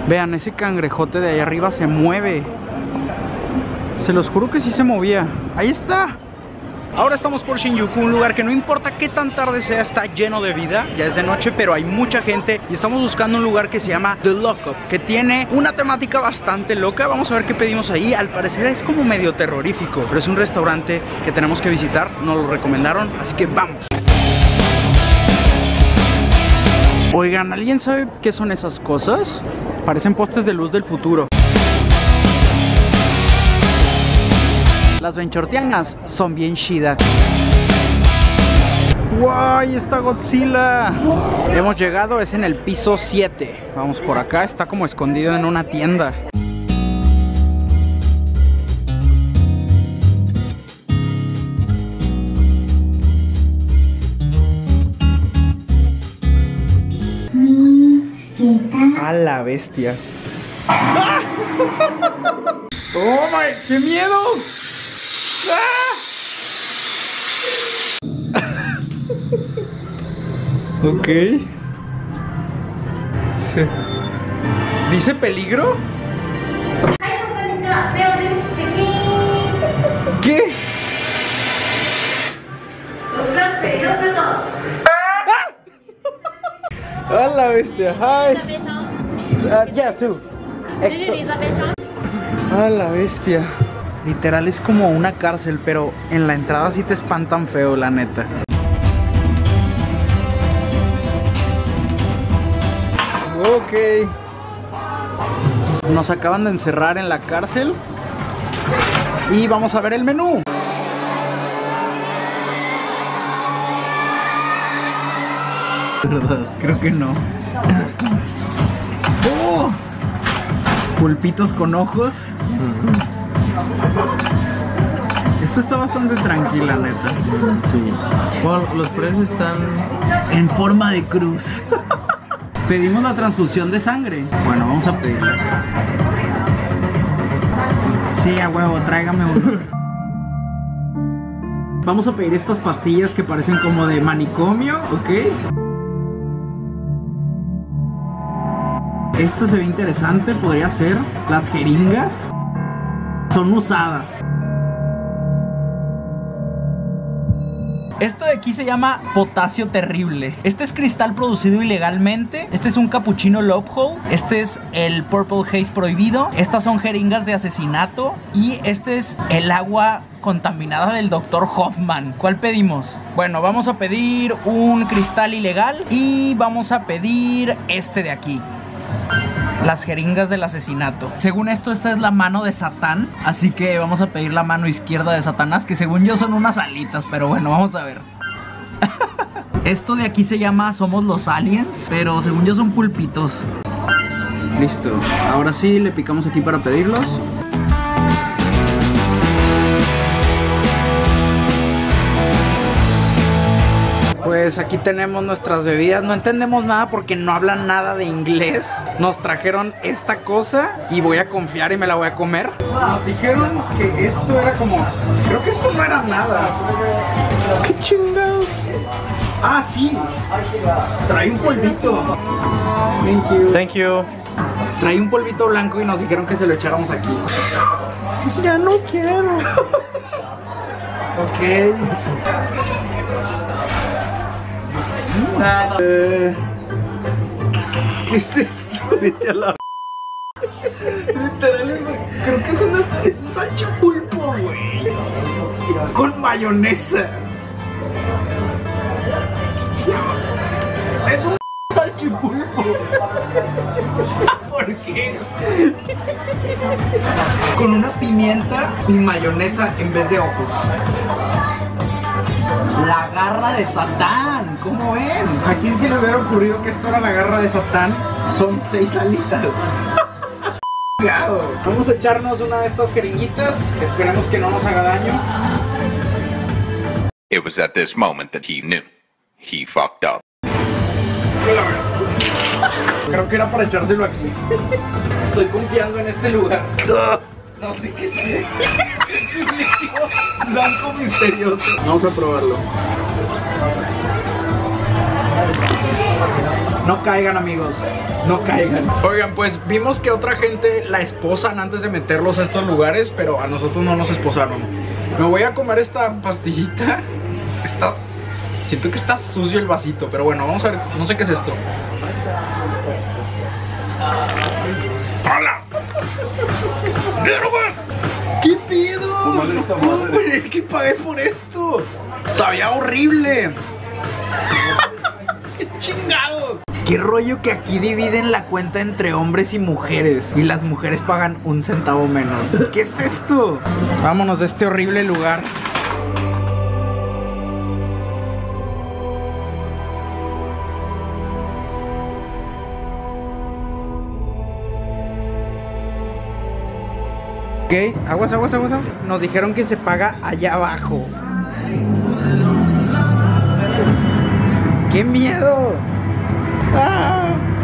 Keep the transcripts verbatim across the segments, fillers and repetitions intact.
Vean, ese cangrejote de ahí arriba se mueve. Se los juro que sí se movía. ¡Ahí está! Ahora estamos por Shinjuku, un lugar que no importa qué tan tarde sea, está lleno de vida. Ya es de noche, pero hay mucha gente. Y estamos buscando un lugar que se llama The Lockup, que tiene una temática bastante loca. Vamos a ver qué pedimos ahí. Al parecer es como medio terrorífico, pero es un restaurante que tenemos que visitar. Nos lo recomendaron, así que vamos. Oigan, ¿alguien sabe qué son esas cosas? Parecen postes de luz del futuro. Las benchortianas son bien chidas. ¡Guay! Está Godzilla. Hemos llegado, es en el piso siete. Vamos por acá, está como escondido en una tienda. A la bestia. ¡Ah! ¡Oh my! ¡Qué miedo! ¡Ah! Ok. Sí. ¿Dice peligro? ¿Qué? ¡Ah! ¡A la bestia! ¡Hi! Uh, yeah, too. ¡A la bestia! Literal es como una cárcel, pero en la entrada sí te espantan feo, la neta. Ok. Nos acaban de encerrar en la cárcel y vamos a ver el menú. ¿Verdad? Creo que no. ¡Oh! Pulpitos con ojos. Esto está bastante tranquila, neta. Sí. Bueno, los precios están en forma de cruz. Pedimos la transfusión de sangre. Bueno, vamos a pedirla. Sí, a huevo, tráigame uno. Vamos a pedir estas pastillas que parecen como de manicomio, ¿ok? Esto se ve interesante, podría ser. Las jeringas son usadas. Esto de aquí se llama potasio terrible. Este es cristal producido ilegalmente. Este es un capuchino Loophole. Este es el Purple Haze prohibido. Estas son jeringas de asesinato. Y este es el agua contaminada del doctor Hoffman. ¿Cuál pedimos? Bueno, vamos a pedir un cristal ilegal. Y vamos a pedir este de aquí. Las jeringas del asesinato. Según esto, esta es la mano de Satán. Así que vamos a pedir la mano izquierda de Satanás, que según yo son unas alitas. Pero bueno, vamos a ver. Esto de aquí se llama Somos los Aliens, pero según yo son pulpitos. Listo. Ahora sí, le picamos aquí para pedirlos. Pues aquí tenemos nuestras bebidas. No entendemos nada porque no hablan nada de inglés. Nos trajeron esta cosa y voy a confiar y me la voy a comer. Nos dijeron que esto era como... Creo que esto no era nada. ¡Qué chingado! Ah, sí. Trae un polvito. Thank you. Thank you. Trae un polvito blanco y nos dijeron que se lo echáramos aquí. Ya no quiero. Ok. Uh, ¿Qué es esto? Vete a la... Literal es... Creo que es una... Es un salchipulpo, güey. Con mayonesa. Es un salchipulpo. ¿Por qué? Con una pimienta y mayonesa en vez de ojos. La garra de Satán, ¿cómo ven? ¿A quién se le hubiera ocurrido que esto era la garra de Satán? Son seis alitas. Vamos a echarnos una de estas jeringuitas. Esperemos que no nos haga daño. It was at this moment that he knew. He fucked up. Creo que era para echárselo aquí. Estoy confiando en este lugar. No sé qué sea. Blanco misterioso. Vamos a probarlo. No caigan, amigos, no caigan. Oigan, pues vimos que otra gente la esposan antes de meterlos a estos lugares, pero a nosotros no nos esposaron. Me voy a comer esta pastillita. Está... Siento que está sucio el vasito, pero bueno, vamos a ver. No sé qué es esto. ¡Hola! ¿Qué pedo? No puedo creer que pagué por esto. Sabía horrible. ¡Qué chingados! Qué rollo que aquí dividen la cuenta entre hombres y mujeres y las mujeres pagan un centavo menos. ¿Qué es esto? Vámonos de este horrible lugar. Ok, aguas, aguas, aguas, aguas. Nos dijeron que se paga allá abajo. ¡Qué miedo! ¡Ah!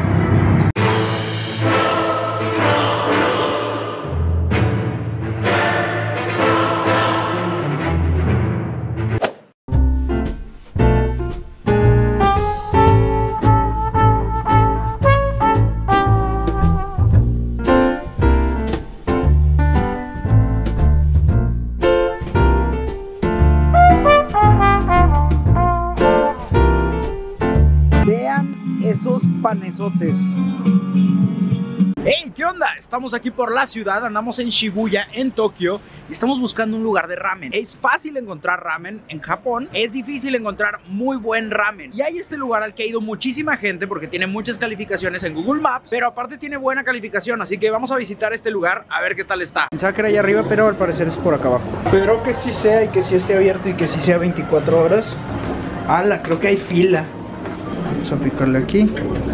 Esos panesotes. ¡Hey! ¿Qué onda? Estamos aquí por la ciudad, andamos en Shibuya, en Tokio, y estamos buscando un lugar de ramen. Es fácil encontrar ramen en Japón, es difícil encontrar muy buen ramen. Y hay este lugar al que ha ido muchísima gente porque tiene muchas calificaciones en Google Maps, pero aparte tiene buena calificación, así que vamos a visitar este lugar a ver qué tal está. Pensaba que era allá arriba, pero al parecer es por acá abajo. Espero que sí sea y que sí esté abierto y que sí sea veinticuatro horas. ¡Hala! Creo que hay fila. Vamos a picarle aquí.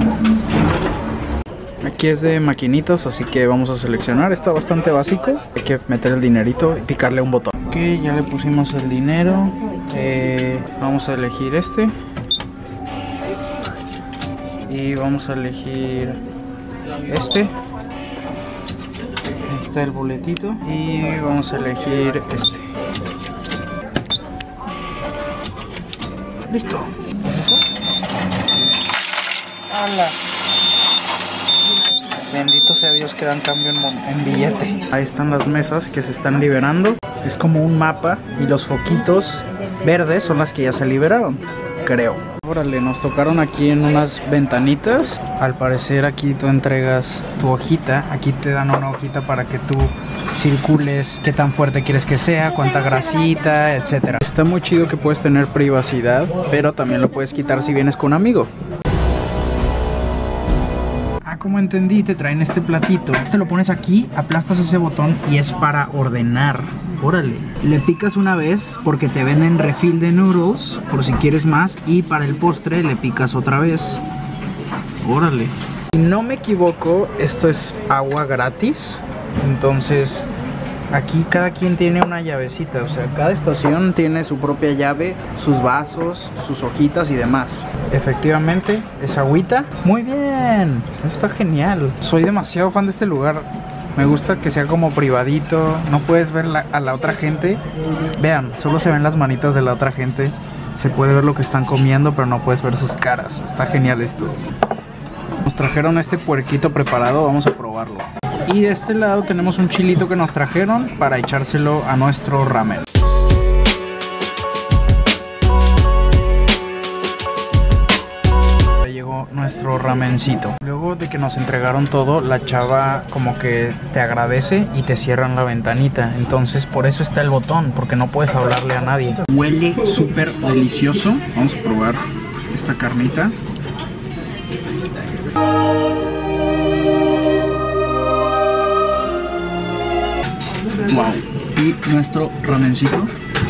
Aquí es de maquinitas, así que vamos a seleccionar. Está bastante básico. Hay que meter el dinerito y picarle un botón. Ok, ya le pusimos el dinero. eh, Vamos a elegir este. Y vamos a elegir este. Ahí está el boletito. Y vamos a elegir este. Listo. ¿Qué es eso? ¡Hala! Bendito sea Dios que dan cambio en, en billete. Ahí están las mesas que se están liberando. Es como un mapa y los foquitos verdes son las que ya se liberaron, creo. Órale, nos tocaron aquí en unas ventanitas. Al parecer aquí tú entregas tu hojita. Aquí te dan una hojita para que tú circules qué tan fuerte quieres que sea, cuánta grasita, etcétera. Está muy chido que puedes tener privacidad, pero también lo puedes quitar si vienes con un amigo. Como entendí, te traen este platito. Este lo pones aquí, aplastas ese botón y es para ordenar. Órale. Le picas una vez porque te venden refill de noodles por si quieres más, y para el postre le picas otra vez. Órale. Si no me equivoco, esto es agua gratis. Entonces aquí cada quien tiene una llavecita, o sea, cada estación tiene su propia llave, sus vasos, sus hojitas y demás. Efectivamente, es agüita. Muy bien, está genial. Soy demasiado fan de este lugar. Me gusta que sea como privadito, no puedes ver la, a la otra gente. Vean, solo se ven las manitas de la otra gente. Se puede ver lo que están comiendo, pero no puedes ver sus caras. Está genial esto. Nos trajeron este puerquito preparado, vamos a probarlo. Y de este lado tenemos un chilito que nos trajeron para echárselo a nuestro ramen. Ya llegó nuestro ramencito. Luego de que nos entregaron todo, la chava como que te agradece y te cierran la ventanita. Entonces por eso está el botón, porque no puedes hablarle a nadie. Huele súper delicioso. Vamos a probar esta carnita. Wow. Y nuestro ramencito.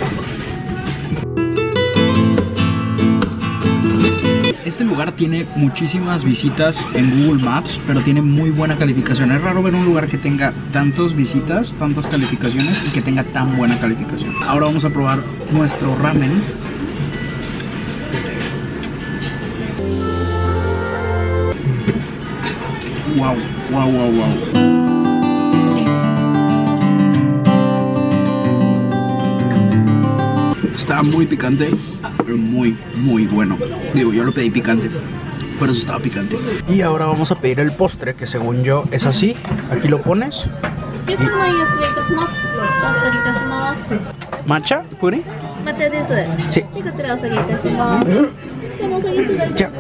Este lugar tiene muchísimas visitas en Google Maps, pero tiene muy buena calificación. Es raro ver un lugar que tenga tantas visitas, tantas calificaciones y que tenga tan buena calificación. Ahora vamos a probar nuestro ramen. Wow, wow, wow, wow. Está muy picante, pero muy, muy bueno. Digo, yo lo pedí picante. Pero eso estaba picante. Y ahora vamos a pedir el postre, que según yo es así. Aquí lo pones. Y... ¿Matcha? ¿Puri? Sí. Ya.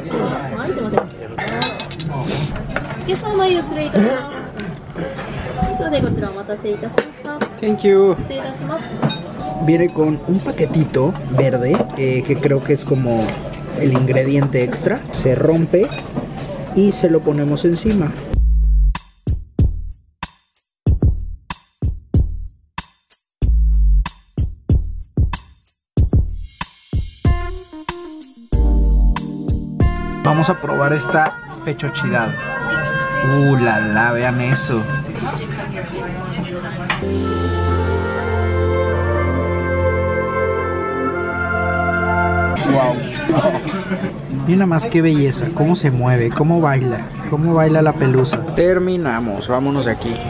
Thank you. Viene con un paquetito verde, eh, que creo que es como el ingrediente extra. Se rompe y se lo ponemos encima. Vamos a probar esta pechochidad. Uh, la la, vean eso. Wow. Mira más qué belleza, cómo se mueve, cómo baila, cómo baila la pelusa. Terminamos, vámonos de aquí.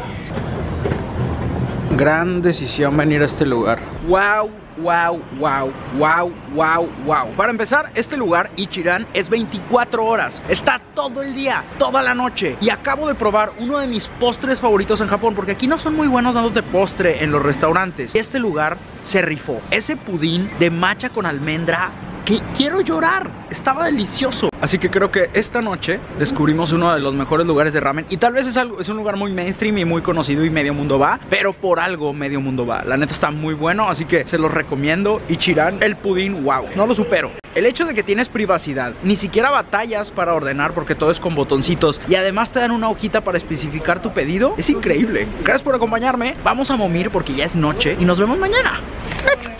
Gran decisión venir a este lugar. Wow, wow, wow, wow, wow, wow. Para empezar, este lugar, Ichiran, es veinticuatro horas. Está todo el día, toda la noche. Y acabo de probar uno de mis postres favoritos en Japón, porque aquí no son muy buenos dándote postre en los restaurantes. Este lugar se rifó. Ese pudín de matcha con almendra, que quiero llorar, estaba delicioso. Así que creo que esta noche descubrimos uno de los mejores lugares de ramen. Y tal vez es, algo, es un lugar muy mainstream y muy conocido y medio mundo va, pero por algo medio mundo va. La neta está muy bueno, así que se los recomiendo. Ichiran, el pudín, wow, no lo supero. El hecho de que tienes privacidad, ni siquiera batallas para ordenar porque todo es con botoncitos, y además te dan una hojita para especificar tu pedido, es increíble. Gracias por acompañarme, vamos a momir porque ya es noche y nos vemos mañana.